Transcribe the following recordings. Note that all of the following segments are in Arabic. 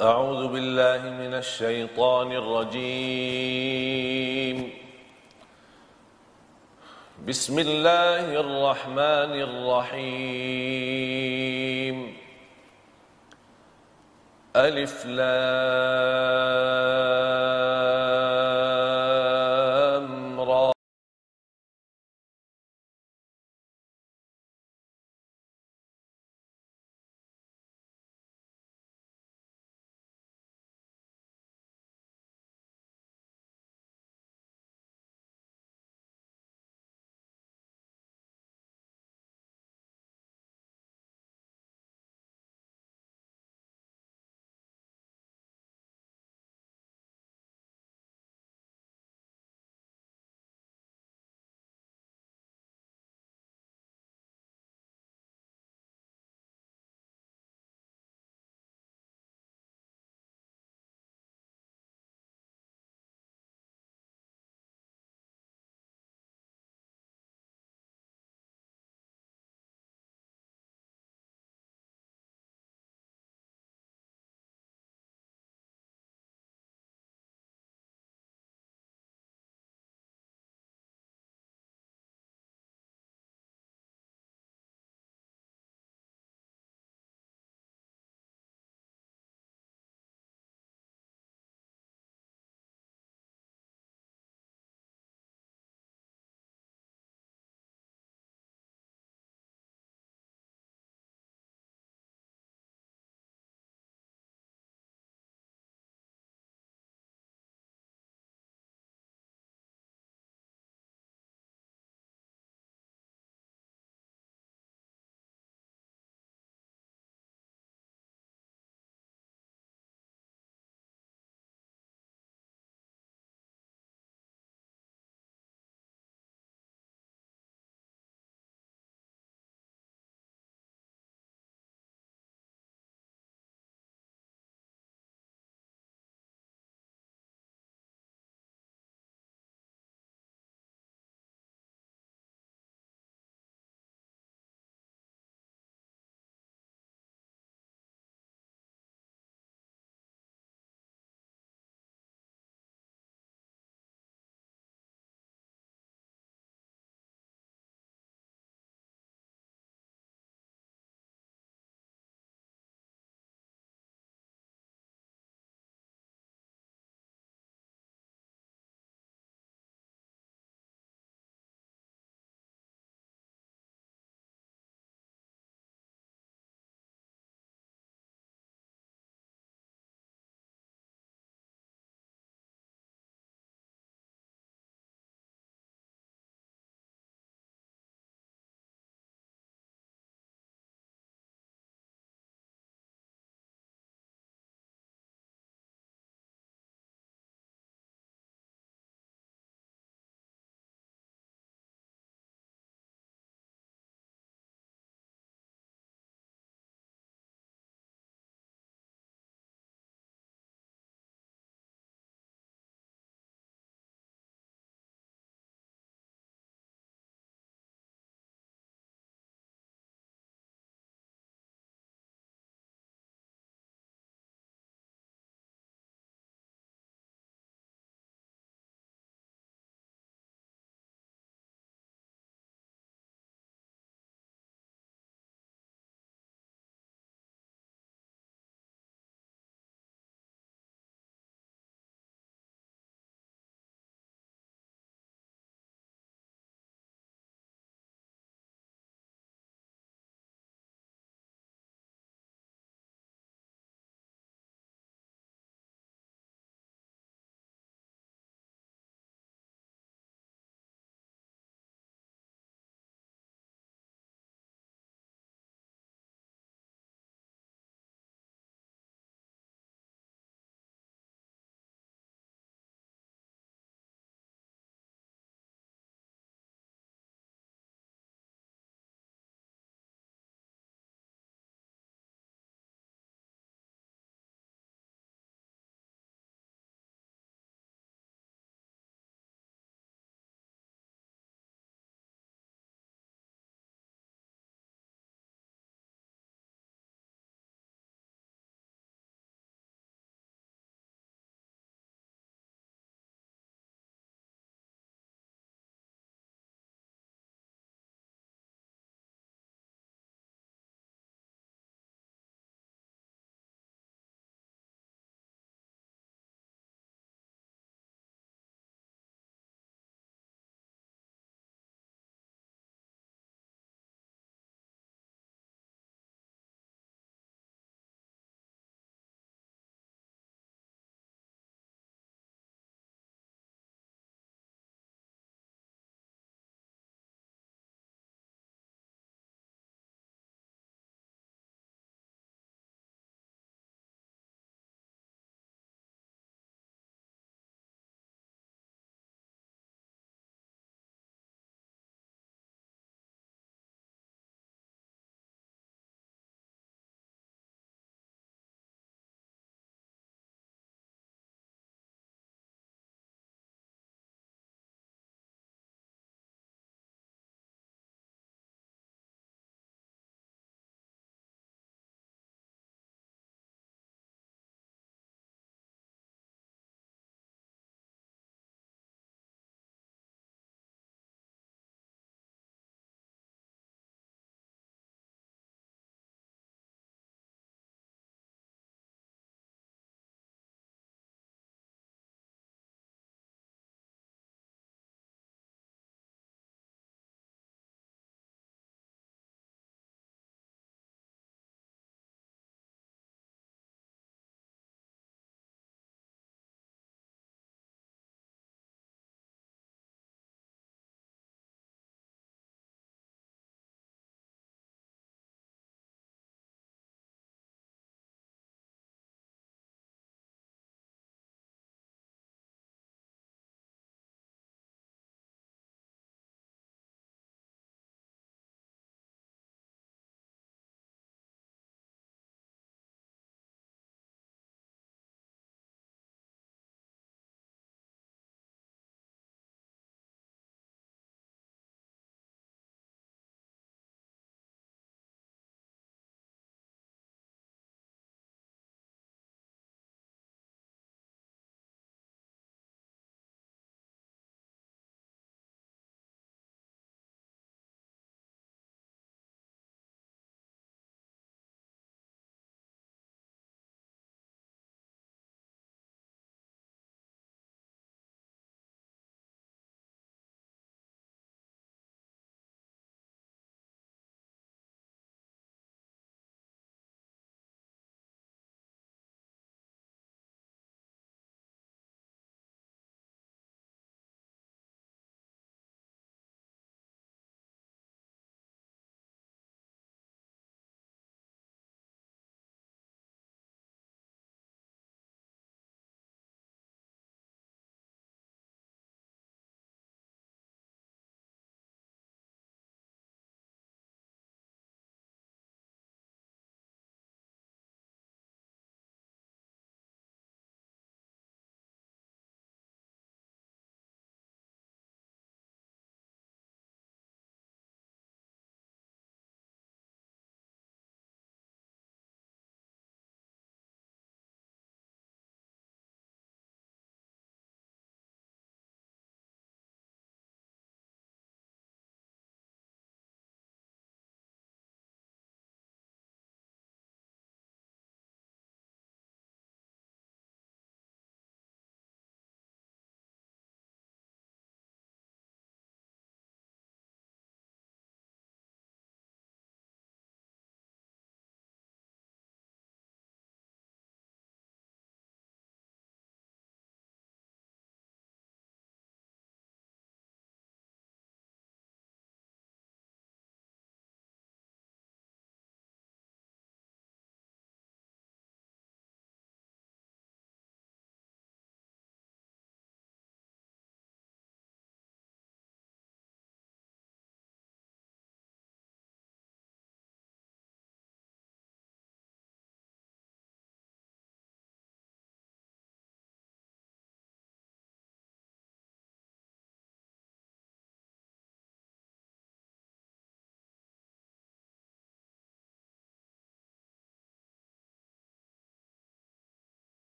أعوذ بالله من الشيطان الرجيم. بسم الله الرحمن الرحيم. ألف لام را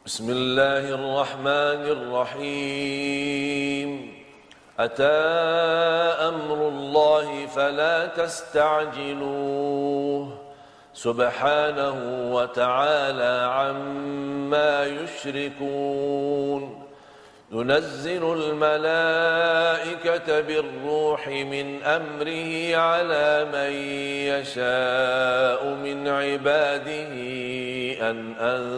بسم الله الرحمن الرحيم أتى أمر الله فلا تستعجلوه سبحانه وتعالى عما يشركون ينزل الملائكة بالروح من أمره على من يشاء من عباده أن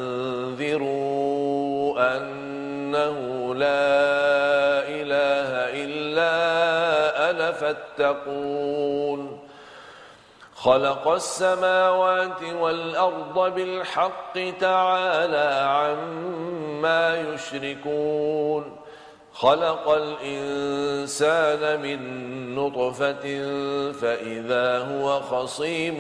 أنذروا أنه لا إله إلا أنا فاتقون خلق السماوات والأرض بالحق تعالى عما يشركون خلق الإنسان من نطفة فإذا هو خصيم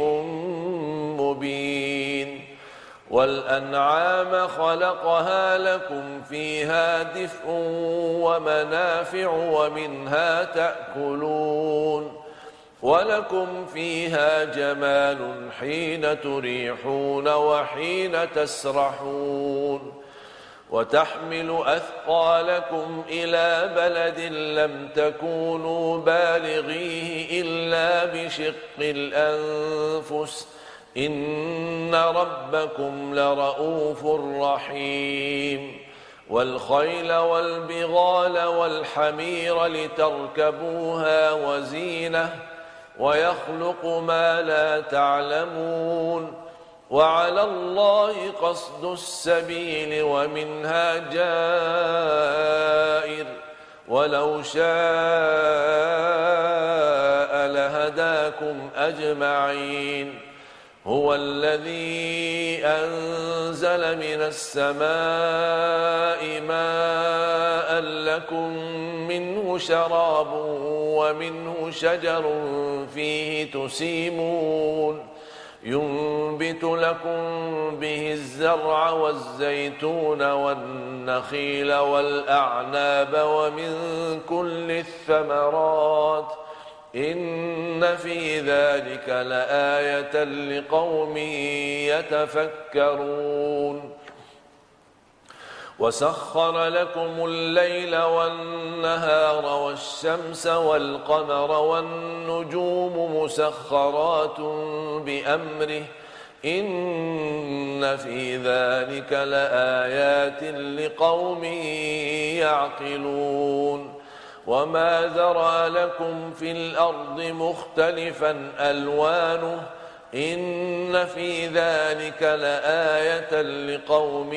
مبين والأنعام خلقها لكم فيها دفء ومنافع ومنها تأكلون ولكم فيها جمال حين تريحون وحين تسرحون وتحمل أثقالكم إلى بلد لم تكونوا بالغيه إلا بشق الأنفس إن ربكم لرؤوف رحيم والخيل والبغال والحمير لتركبوها وزينة ويخلق ما لا تعلمون وعلى الله قصد السبيل ومنها جائر ولو شاء لهداكم أجمعين هو الذي أنزل من السماء ماء لكم منه شراب ومنه شجر فيه تسيمون ينبت لكم به الزرع والزيتون والنخيل والأعناب ومن كل الثمرات إن في ذلك لآية لقوم يتفكرون وسخر لكم الليل والنهار والشمس والقمر والنجوم مسخرات بأمره إن في ذلك لآيات لقوم يعقلون وما ذرى لكم في الأرض مختلفا ألوانه إن في ذلك لآية لقوم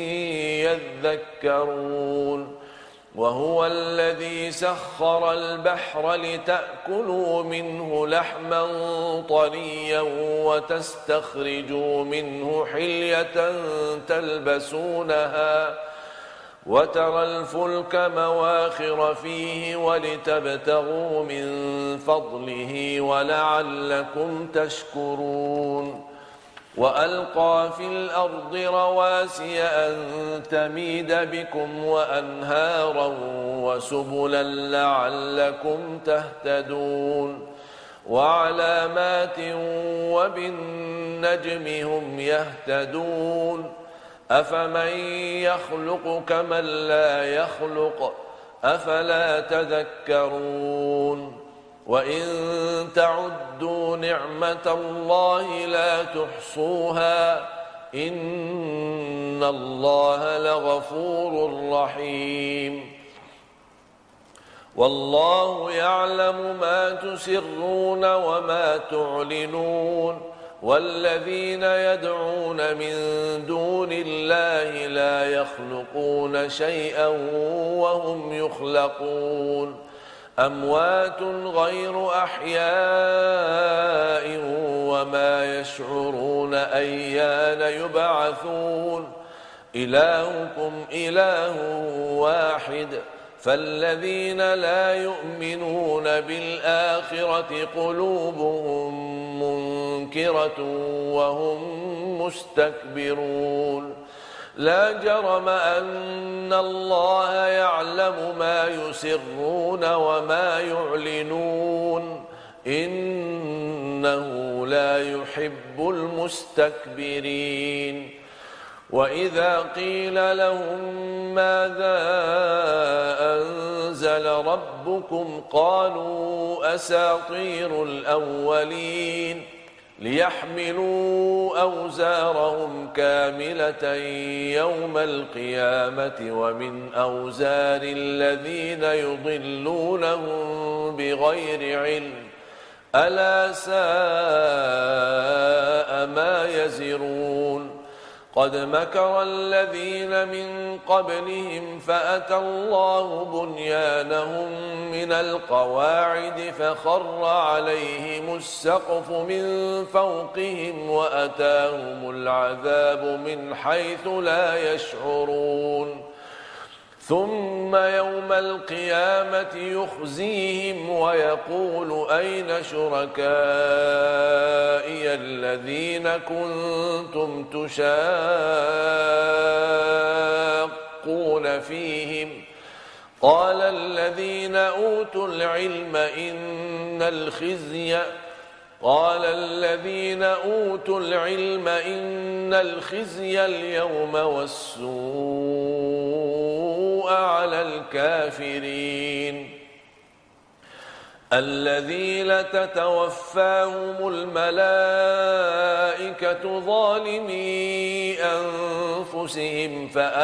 يذكرون وهو الذي سخر البحر لتأكلوا منه لحما طريا وتستخرجوا منه حلية تلبسونها وترى الفلك مواخر فيه ولتبتغوا من فضله ولعلكم تشكرون وألقى في الأرض رواسي أن تميد بكم وأنهارا وسبلا لعلكم تهتدون وعلامات وبالنجم هم يهتدون أفمن يخلق كمن لا يخلق أفلا تذكرون وإن تعدوا نعمة الله لا تحصوها إن الله لغفور رحيم والله يعلم ما تسرون وما تعلنون والذين يدعون من دون الله لا يخلقون شيئا وهم يخلقون أموات غير أحياء وما يشعرون أيان يبعثون إلهكم إله واحد فالذين لا يؤمنون بالآخرة قلوبهم منكرة وهم مستكبرون لا جرم أن الله يعلم ما يسرون وما يعلنون إنه لا يحب المستكبرين وإذا قيل لهم ماذا أنزل ربكم قالوا أساطير الأولين ليحملوا أوزارهم كاملة يوم القيامة ومن أوزار الذين يضلونهم بغير علم ألا ساء ما يزرون قد مكر الذين من قبلهم فأتى الله بنيانهم من القواعد فخر عليهم السقف من فوقهم وأتاهم العذاب من حيث لا يشعرون ثم يوم القيامة يخزيهم ويقول أين شركائي الذين كنتم تشاقون فيهم قال الذين أوتوا العلم إن الخزي اليوم والسوء على الكافرين الذين تتوفاهم الملائكة ظالمي أنفسهم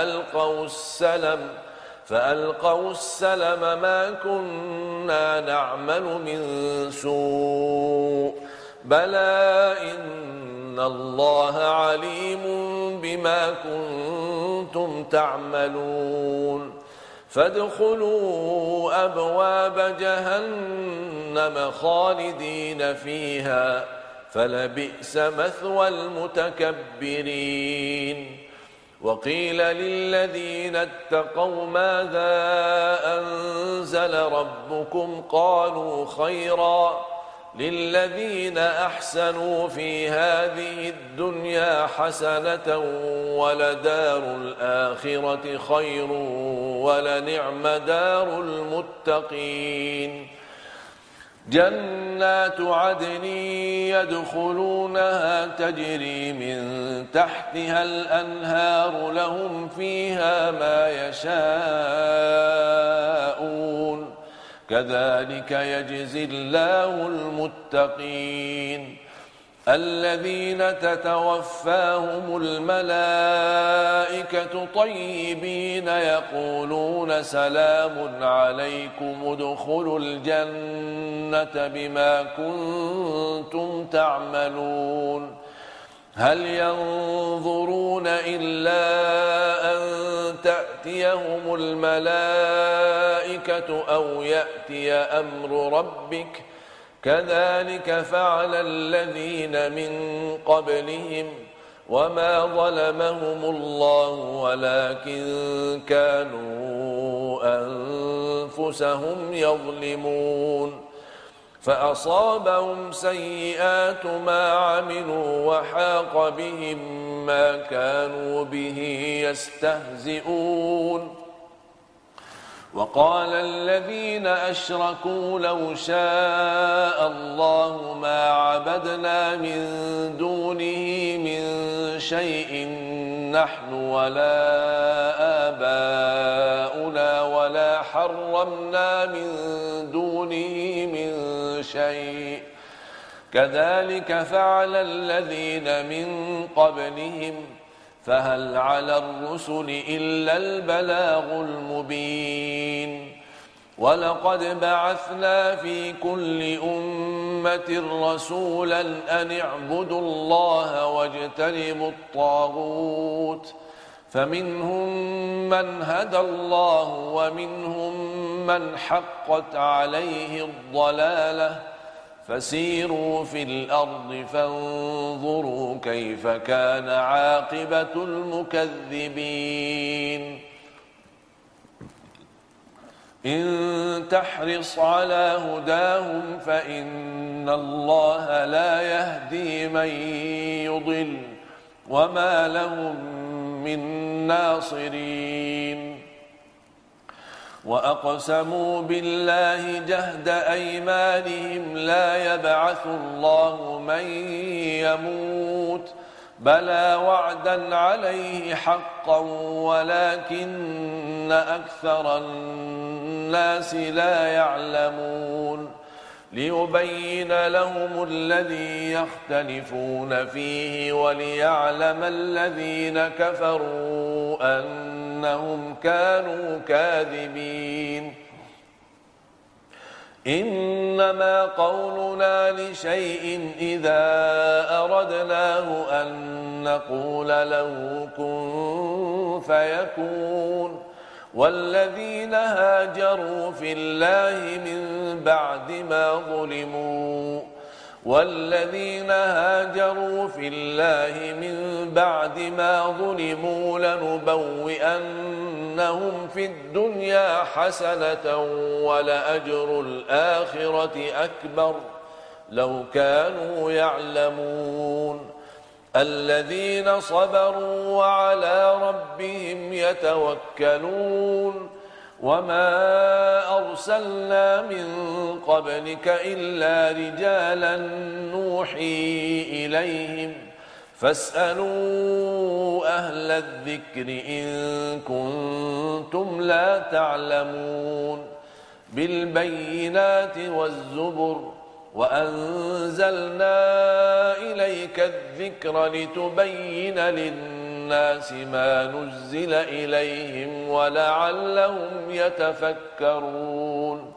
فألقوا السلم ما كنا نعمل من سوء بلى إن الله عليم بما كنتم تعملون فادخلوا أبواب جهنم خالدين فيها فلبئس مثوى المتكبرين وقيل للذين اتقوا ماذا أنزل ربكم قالوا خيرا للذين أحسنوا في هذه الدنيا حسنة ولدار الآخرة خير ولنعم دار المتقين جنات عدن يدخلونها تجري من تحتها الأنهار لهم فيها ما يشاءون كذلك يجزي الله المتقين الذين تتوفاهم الملائكة طيبين يقولون سلام عليكم ادخلوا الجنة بما كنتم تعملون هل ينظرون إلا أن تأتيهم الملائكة أو يأتي أمر ربك كذلك فعل الذين من قبلهم وما ظلمهم الله ولكن كانوا أنفسهم يظلمون فأصابهم سيئات ما عملوا وحاق بهم ما كانوا به يستهزئون وقال الذين أشركوا لو شاء الله ما عبدنا من دونه من شيء نحن ولا آباؤنا ولا حرمنا من دونه من شيء كذلك فعل الذين من قبلهم فهل على الرسل إلا البلاغ المبين ولقد بعثنا في كل أمة رسولا أن اعبدوا الله واجتنبوا الطاغوت فمنهم من هدى الله ومنهم من حقت عليه الضلالة فسيروا في الأرض فانظروا كيف كان عاقبة المكذبين إن تحرص على هداهم فإن الله لا يهدي من يضل وما لهم من ناصرين وأقسموا بالله جهد أيمانهم لا يبعث الله من يموت بلى وعدا عليه حقا ولكن أكثر الناس لا يعلمون ليبين لهم الذي يختلفون فيه وليعلم الذين كفروا أنهم كانوا كاذبين إنما قولنا لشيء إذا أردناه أن نقول له كن فيكون والذين هاجروا في الله من بعد ما ظلموا لنبوئنهم في الدنيا حسنة ولأجر الآخرة أكبر لو كانوا يعلمون الذين صبروا وعلى ربهم يتوكلون وما أرسلنا من قبلك إلا رجالا نوحي إليهم فاسألوا أهل الذكر إن كنتم لا تعلمون بالبينات والزبر وأنزلنا إليك الذكر لتبين للناس ما نزل إليهم ولعلهم يتفكرون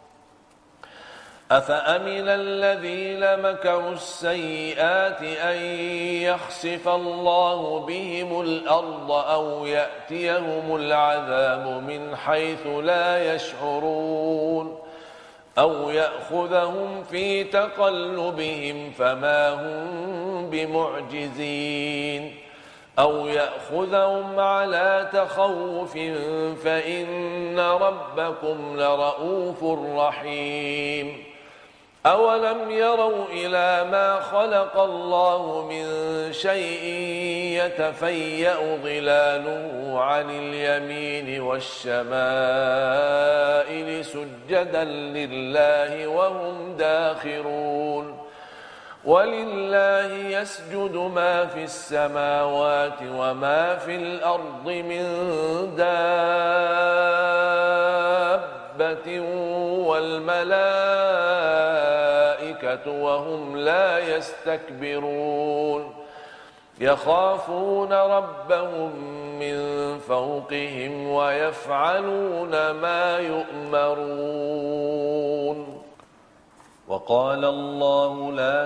أفأمن الذين مكروا السيئات أن يخسف الله بهم الأرض أو يأتيهم العذاب من حيث لا يشعرون أو يأخذهم في تقلبهم فما هم بمعجزين أو يأخذهم على تخوف فإن ربكم لرؤوف رحيم أولم يروا إلى ما خلق الله من شيء يتفيأ ظلاله عن اليمين والشمائل سجدا لله وهم داخرون ولله يسجد ما في السماوات وما في الأرض من دابة والملائكة وهم لا يستكبرون يخافون ربهم من فوقهم ويفعلون ما يؤمرون وقال الله لا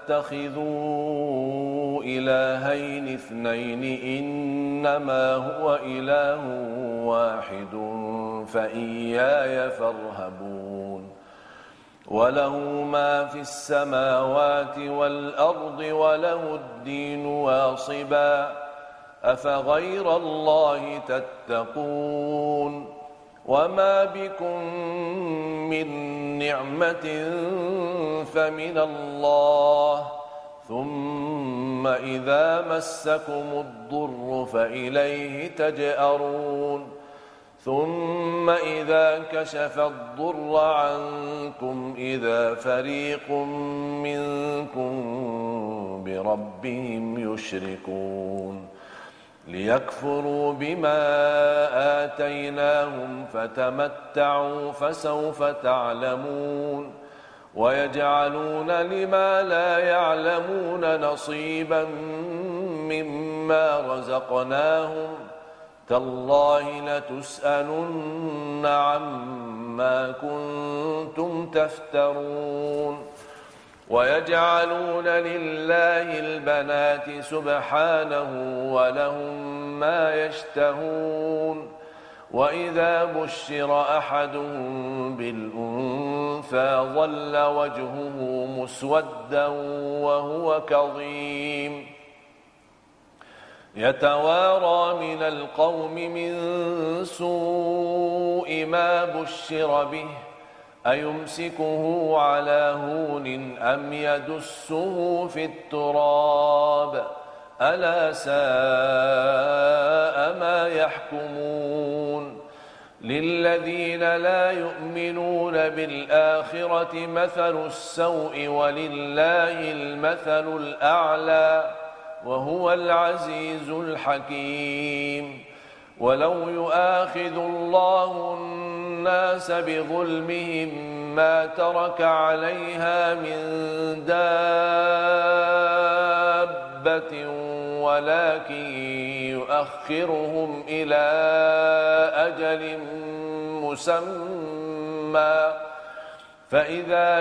تتخذوا إلهين اثنين إنما هو إله واحد فإياي فارهبون وله ما في السماوات والأرض وله الدين واصبا أفغير الله تتقون وما بكم من نعمة فمن الله ثم إذا مسكم الضر فإليه تجأرون ثم إذا كشف الضر عنكم إذا فريق منكم بربهم يشركون ليكفروا بما آتيناهم فتمتعوا فسوف تعلمون ويجعلون لما لا يعلمون نصيبا مما رزقناهم تالله لتسألن عما كنتم تفترون ويجعلون لله البنات سبحانه ولهم ما يشتهون وإذا بشر أحدهم بالأنثى ظل وجهه مسودا وهو كظيم يتوارى من القوم من سوء ما بشر به أيمسكه على هون أم يدسه في التراب ألا ساء ما يحكمون للذين لا يؤمنون بالآخرة مثل السوء ولله المثل الأعلى وهو العزيز الحكيم. ولو يؤاخذ الله الناس بظلمهم ما ترك عليها من دابة ولكن يؤخرهم إلى أجل مسمى فإذا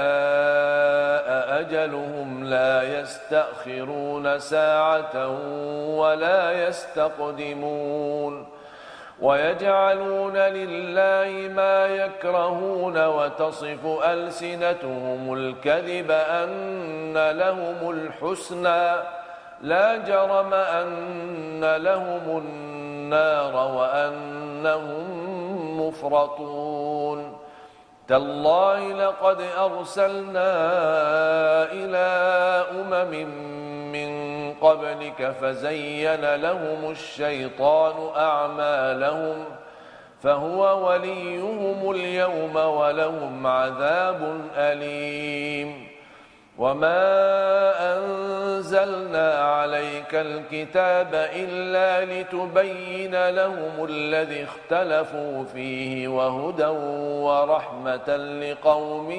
جاء أجلهم لا يستأخرون ساعة ولا يستقدمون. ويجعلون لله ما يكرهون وتصف ألسنتهم الكذب أن لهم الحسنى لا جرم أن لهم النار وأنهم مفرطون. تالله لقد أرسلنا إلى أمم من قبلك فزين لهم الشيطان أعمالهم فهو وليهم اليوم ولهم عذاب أليم. وما أنزلنا عليك الكتاب إلا لتبين لهم الذي اختلفوا فيه وهدى ورحمة لقوم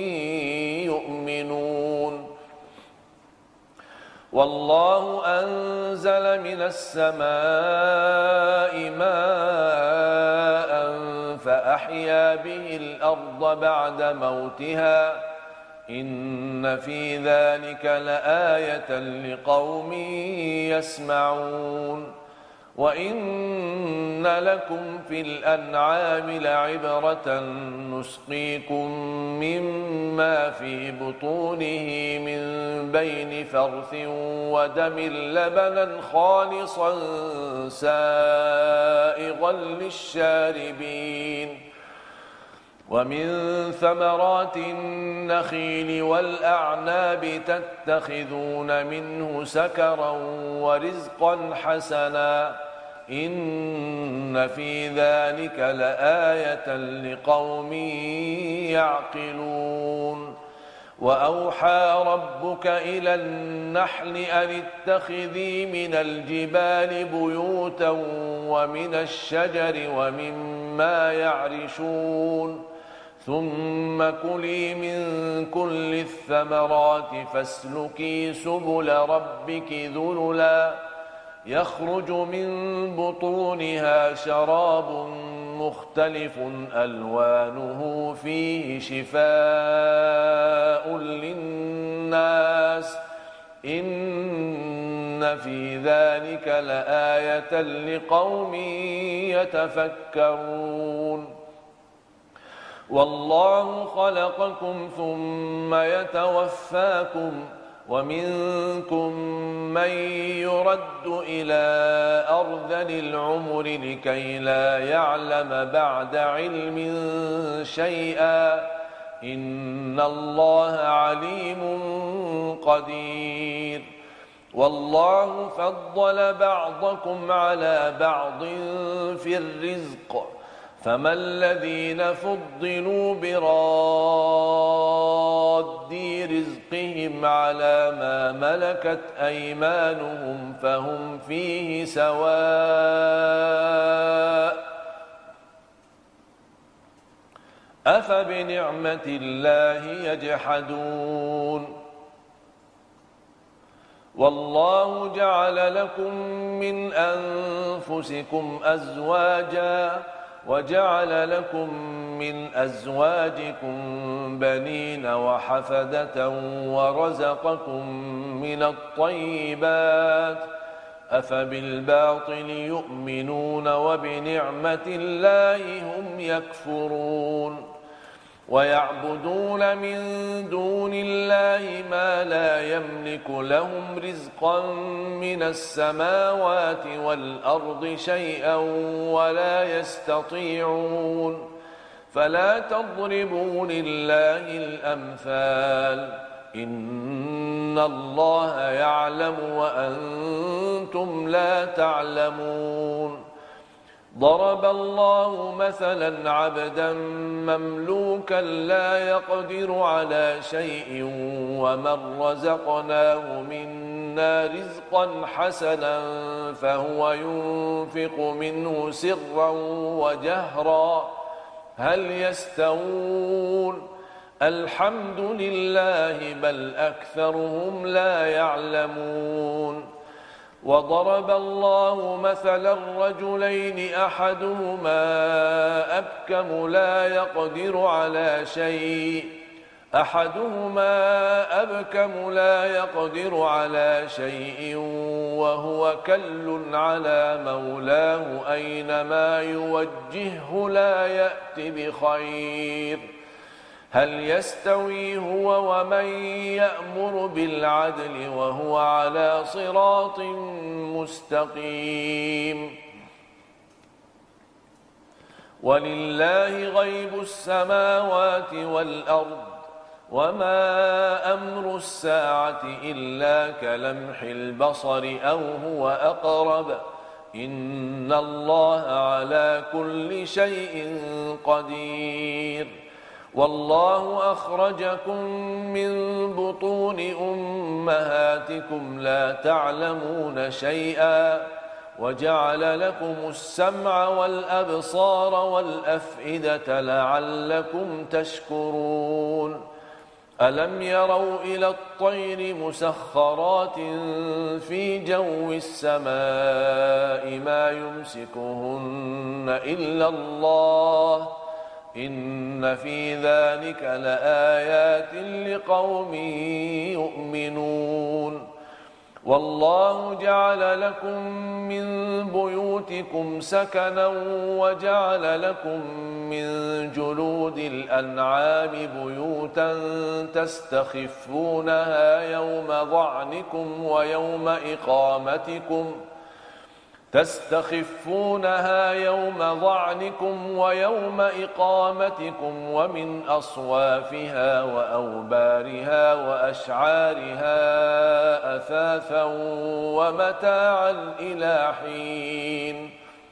يؤمنون. والله أنزل من السماء ماء فأحيا به الأرض بعد موتها إن في ذلك لآية لقوم يسمعون. وإن لكم في الأنعام لعبرة نسقيكم مما في بطونه من بين فرث ودم لبنا خالصا سائغا للشاربين. ومن ثمرات النخيل والأعناب تتخذون منه سكرا ورزقا حسنا إن في ذلك لآية لقوم يعقلون. وأوحى ربك إلى النحل أن اتخذي من الجبال بيوتا ومن الشجر ومما يعرشون ثم كلي من كل الثمرات فاسلكي سبل ربك ذللا يخرج من بطونها شراب مختلف ألوانه فيه شفاء للناس إن في ذلك لآية لقوم يتفكرون. والله خلقكم ثم يتوفاكم ومنكم من يرد إلى أرذل العمر لكي لا يعلم بعد علم شيئا إن الله عليم قدير. والله فضل بعضكم على بعض في الرزق فما الذين فضلوا براد رزقهم على ما ملكت أيمانهم فهم فيه سواء أفبنعمة الله يجحدون. والله جعل لكم من أنفسكم أزواجا وجعل لكم من أزواجكم بنين وحفدة ورزقكم من الطيبات أفبالباطل يؤمنون وبنعمة الله هم يكفرون. ويعبدون من دون الله ما لا يملك لهم رزقا من السماوات والأرض شيئا ولا يستطيعون فلا تضربوا لله الأمثال إن الله يعلم وأنتم لا تعلمون. ضرب الله مثلا عبدا مملوكا لا يقدر على شيء ومن رزقناه منا لدينا رزقا حسنا فهو ينفق منه سرا وجهرا هل يستوون الحمد لله بل أكثرهم لا يعلمون وضرب الله مثلا الرجلين أحدهما أبكم لا يقدر على شيء وهو كل على مولاه أينما يوجهه لا يأت بخير هل يستوي هو ومن يأمر بالعدل وهو على صراط مستقيم ولله غيب السماوات والأرض وما أمر الساعة إلا كلمح البصر أو هو أقرب إن الله على كل شيء قدير والله أخرجكم من بطون أمهاتكم لا تعلمون شيئا وجعل لكم السمع والأبصار والأفئدة لعلكم تشكرون ألم يروا إلى الطير مسخرات في جو السماء ما يمسكهن إلا الله إن في ذلك لآيات لقوم يؤمنون والله جعل لكم من بيوتكم سكنا وجعل لكم من جلود الأنعام بيوتا تستخفونها يوم ضعنكم ويوم إقامتكم ومن أصوافها وأوبارها وأشعارها أثاثا ومتاعا إلى حين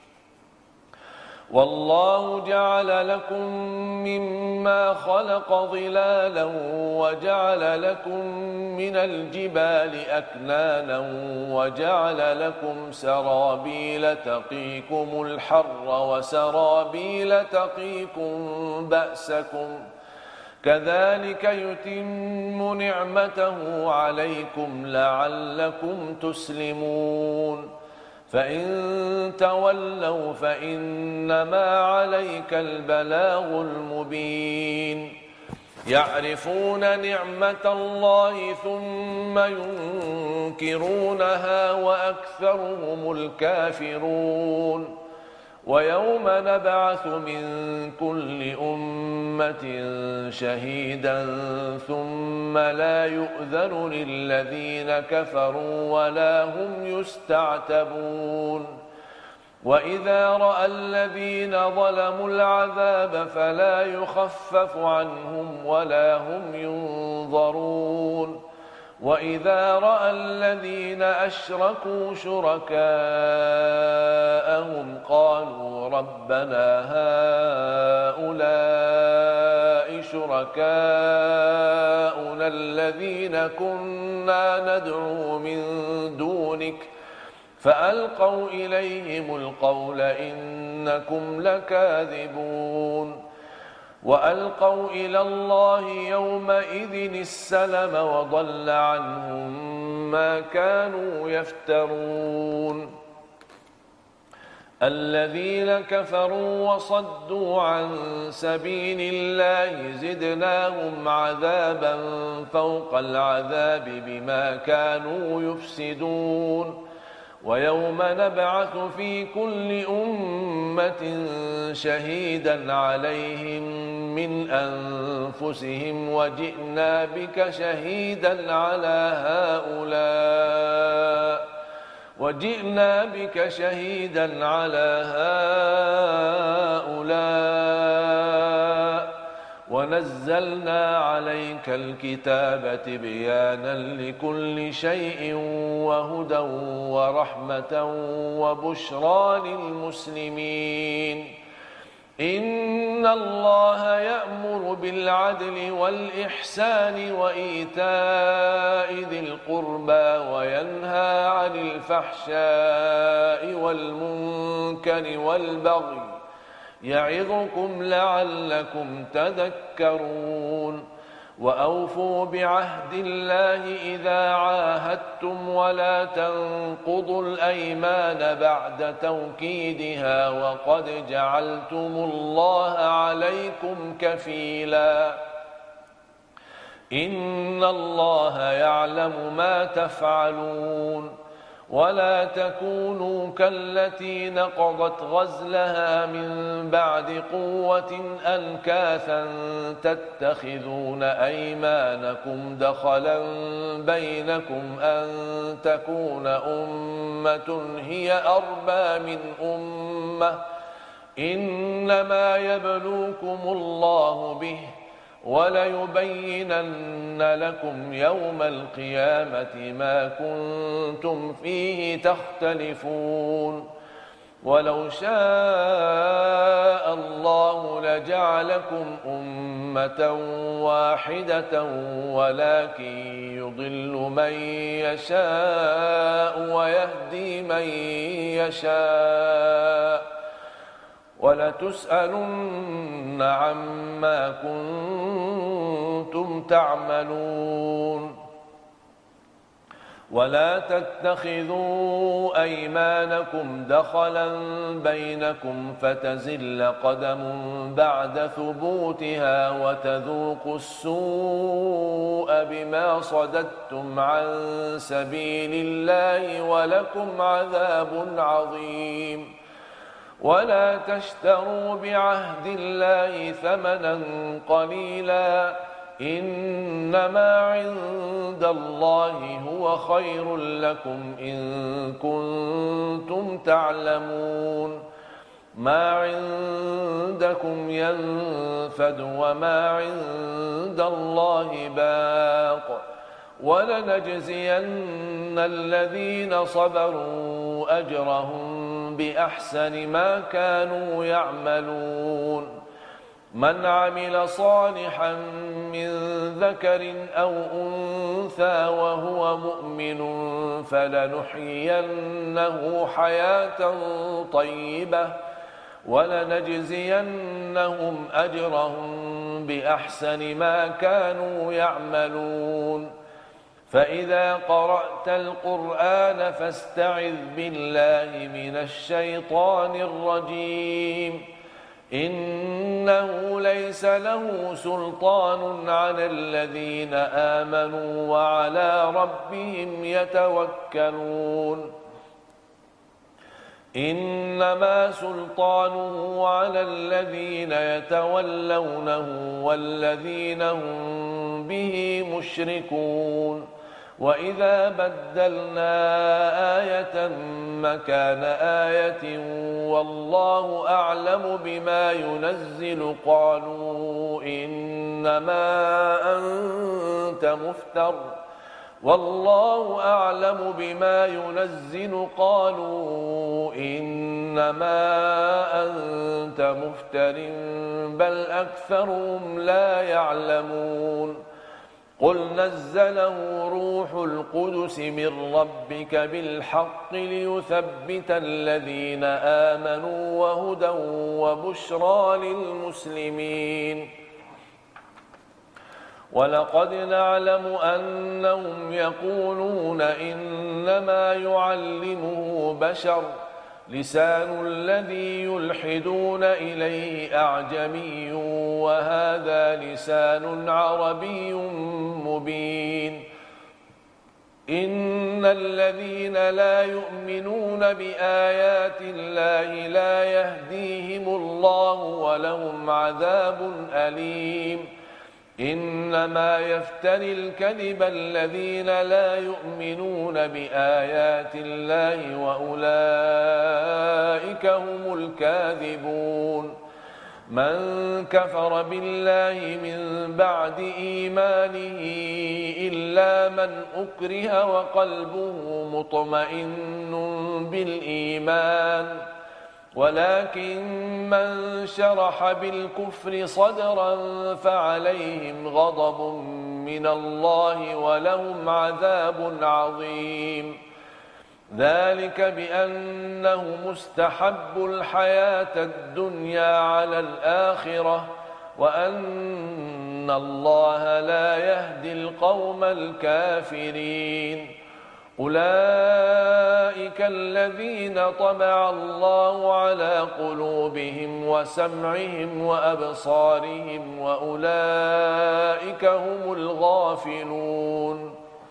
والله جعل لكم مما خلق ظلالا وجعل لكم من الجبال أكنانا وجعل لكم سرابيل تقيكم الحر وسرابيل تقيكم بأسكم كذلك يتم نعمته عليكم لعلكم تسلمون فإن تولوا فإنما عليك البلاغ المبين يعرفون نعمة الله ثم ينكرونها وأكثرهم الكافرون ويوم نبعث من كل أمة شهيدا ثم لا يؤذن للذين كفروا ولا هم يستعتبون وإذا رأى الذين ظلموا العذاب فلا يخفف عنهم ولا هم ينظرون وإذا رأى الذين أشركوا شركاءهم قالوا ربنا هؤلاء شركاؤنا الذين كنا ندعو من دونك فألقوا إليهم القول إنكم لكاذبون وألقوا إلى الله يومئذ السلم وضل عنهم ما كانوا يفترون الذين كفروا وصدوا عن سبيل الله زدناهم عذابا فوق العذاب بما كانوا يفسدون ويوم نبعث في كل أمة شهيدا عليهم من أنفسهم وجئنا بك شهيدا على هؤلاء ونزلنا عليك الكتاب تبيانا لكل شيء وهدى ورحمة وبشرى للمسلمين إن الله يأمر بالعدل والإحسان وإيتاء ذي القربى وينهى عن الفحشاء والمنكر والبغي يعظكم لعلكم تذكرون وأوفوا بعهد الله إذا عاهدتم ولا تنقضوا الأيمان بعد توكيدها وقد جعلتم الله عليكم كفيلا إن الله يعلم ما تفعلون ولا تكونوا كالتي نقضت غزلها من بعد قوة أنكاثا تتخذون أيمانكم دخلا بينكم أن تكون أمة هي أربى من أمة إنما يبلوكم الله به وليبينن لكم يوم القيامة ما كنتم فيه تختلفون ولو شاء الله لجعلكم أمة واحدة ولكن يضل من يشاء ويهدي من يشاء ولتسألن عما كنتم تعملون ولا تتخذوا أيمانكم دخلا بينكم فتزل قدم بعد ثبوتها وتذوقوا السوء بما صددتم عن سبيل الله ولكم عذاب عظيم ولا تشتروا بعهد الله ثمنا قليلا إنما عند الله هو خير لكم إن كنتم تعلمون ما عندكم ينفد وما عند الله باق ولنجزين الذين صبروا أجرهم بأحسن ما كانوا يعملون من عمل صالحا من ذكر أو أنثى وهو مؤمن فلنحيينه حياة طيبة ولنجزينهم أجرهم بأحسن ما كانوا يعملون فإذا قرأت القرآن فاستعذ بالله من الشيطان الرجيم إنه ليس له سلطان على الذين آمنوا وعلى ربهم يتوكلون إنما سلطانه على الذين يتولونه والذين هم به مشركون وإذا بدلنا آية مكان آية والله أعلم بما ينزل قالوا إنما أنت مفتر والله أعلم بما ينزل قالوا إنما أنت مفتر بل أكثرهم لا يعلمون قل نزله روح القدس من ربك بالحق ليثبت الذين آمنوا وهدى وبشرى للمسلمين ولقد نعلم أنهم يقولون إنما يعلمه بشر لسان الذي يلحدون إليه أعجمي وهذا لسان عربي مبين إن الذين لا يؤمنون بآيات الله لا يهديهم الله ولهم عذاب أليم إنما يفتري الكذب الذين لا يؤمنون بآيات الله وأولئك هم الكاذبون من كفر بالله من بعد إيمانه إلا من أكره وقلبه مطمئن بالإيمان ولكن من شرح بالكفر صدرا فعليهم غضب من الله ولهم عذاب عظيم. ذلك بأنه مستحب الحياة الدنيا على الآخرة وأن الله لا يهدي القوم الكافرين. أولئك الذين طبع الله على قلوبهم وسمعهم وأبصارهم وأولئك هم الغافلون.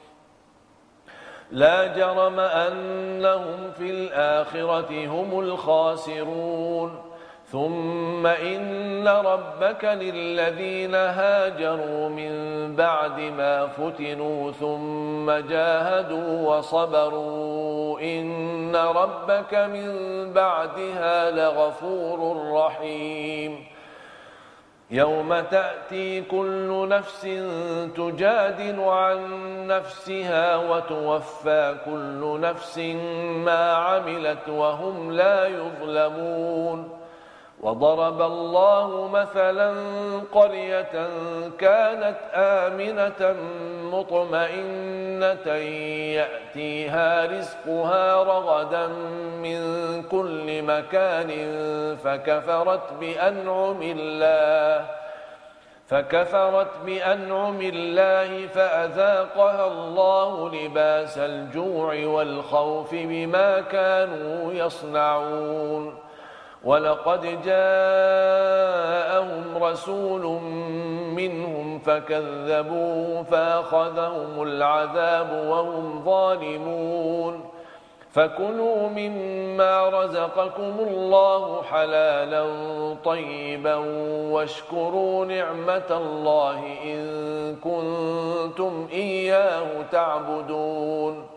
لا جرم أنهم في الآخرة هم الخاسرون. ثم إن ربك للذين هاجروا من بعد ما فتنوا ثم جاهدوا وصبروا إن ربك من بعدها لغفور رحيم. يوم تأتي كل نفس تجادل عن نفسها وتوفى كل نفس ما عملت وهم لا يظلمون. وضرب الله مثلا قرية كانت آمنة مطمئنة يأتيها رزقها رغدا من كل مكان فكفرت بأنعم الله فأذاقها الله لباس الجوع والخوف بما كانوا يصنعون. ولقد جاءهم رسول منهم فكذبوا فأخذهم العذاب وهم ظالمون. فكلوا مما رزقكم الله حلالا طيبا واشكروا نعمة الله إن كنتم إياه تعبدون.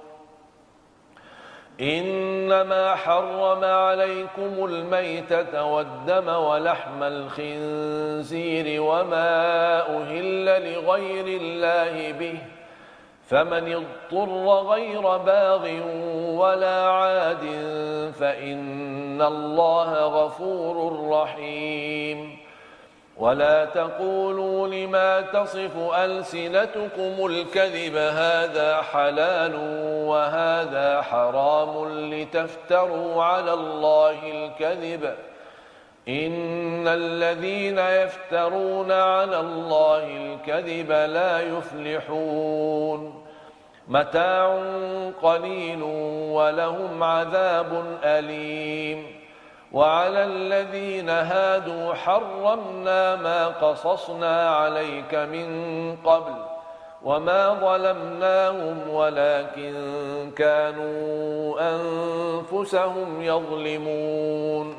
إنما حرم عليكم الميتة والدم ولحم الخنزير وما أهل لغير الله به فمن اضطر غير باغ ولا عاد فإن الله غفور رحيم. ولا تقولوا لما تصف ألسنتكم الكذب هذا حلال وهذا حرام لتفتروا على الله الكذب إن الذين يفترون على الله الكذب لا يفلحون. متاع قليل ولهم عذاب أليم. وعلى الذين هادوا حرمنا ما قصصنا عليك من قبل وما ظلمناهم ولكن كانوا أنفسهم يظلمون.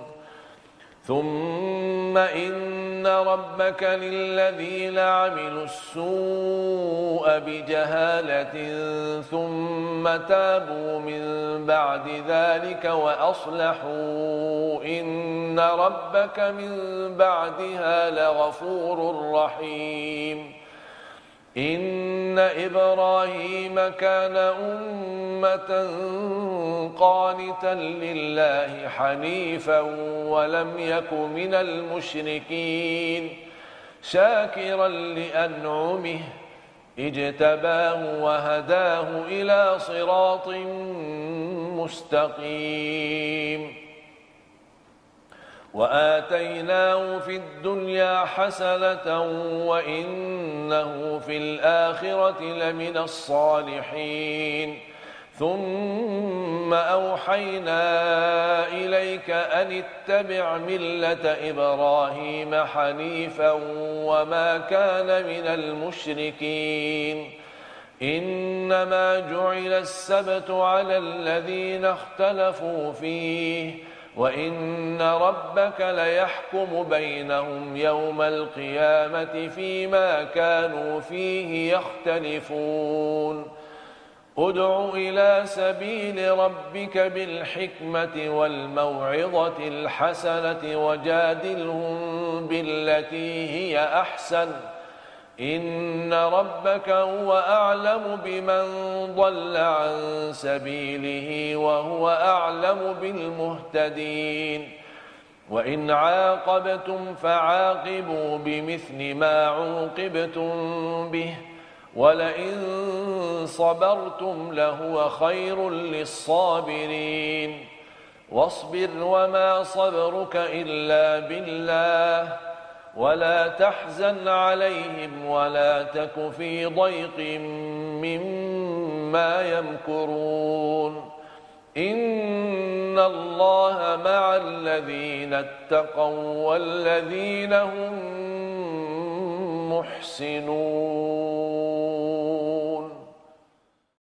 ثم إن ربك للذين عملوا السوء بجهالة ثم تابوا من بعد ذلك وأصلحوا إن ربك من بعدها لغفور رحيم. إن إبراهيم كان أمة قانتا لله حنيفا ولم يك من المشركين شاكرا لأنعمه اجتباه وهداه إلى صراط مستقيم. وآتيناه في الدنيا حسنة وإنه في الآخرة لمن الصالحين. ثم أوحينا إليك أن اتبع ملة إبراهيم حنيفا وما كان من المشركين. إنما جعل السبت على الذين اختلفوا فيه وإن ربك ليحكم بينهم يوم القيامة فيما كانوا فيه يختلفون. ادع إلى سبيل ربك بالحكمة والموعظة الحسنة وجادلهم بالتي هي أحسن إن ربك هو أعلم بمن ضل عن سبيله وهو أعلم بالمهتدين. وإن عاقبتم فعاقبوا بمثل ما عوقبتم به ولئن صبرتم لهو خير للصابرين واصبر وما صبرك إلا بالله ولا تحزن عليهم ولا تك في ضيق مما يمكرون إن الله مع الذين اتقوا والذين هم محسنون.